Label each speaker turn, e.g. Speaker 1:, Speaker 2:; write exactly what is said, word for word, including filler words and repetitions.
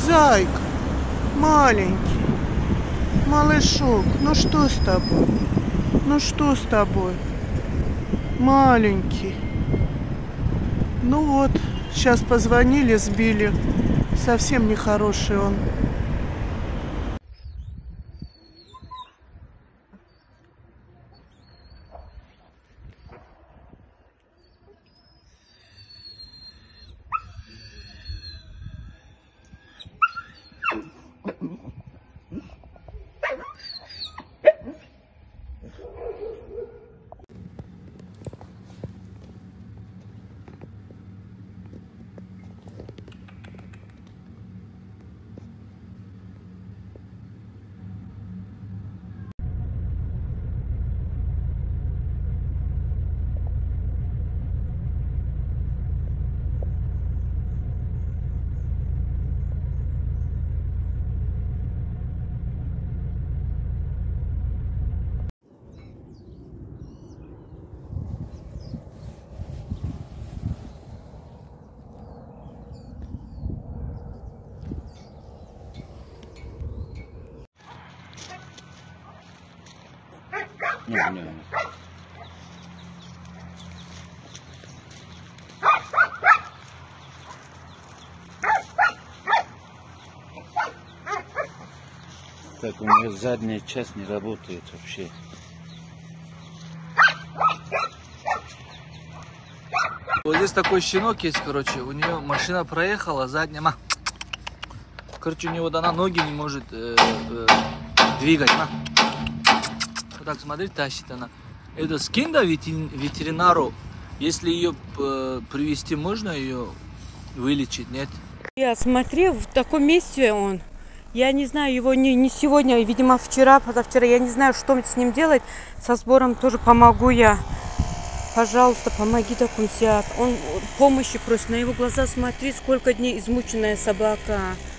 Speaker 1: Зайка, маленький, малышок, ну что с тобой? Ну что с тобой? Маленький. Ну вот, сейчас позвонили, сбили. Совсем нехороший он.
Speaker 2: Не, не, не. Так, у нее задняя часть не работает вообще.
Speaker 3: Вот здесь такой щенок есть, короче, у нее машина проехала, задняя, ма. Короче, у него она ноги не может э, э, двигать, ма. Вот так смотреть, тащит она. Это скинь, да, ветеринару, если ее э, привезти, можно ее вылечить, нет?
Speaker 4: Я смотрю, в таком месте он. Я не знаю, его не, не сегодня, видимо, вчера, позавчера. Я не знаю, что с ним делать. Со сбором тоже помогу я. Пожалуйста, помоги такой сят. Он помощи просит. На его глаза смотри, сколько дней измученная собака.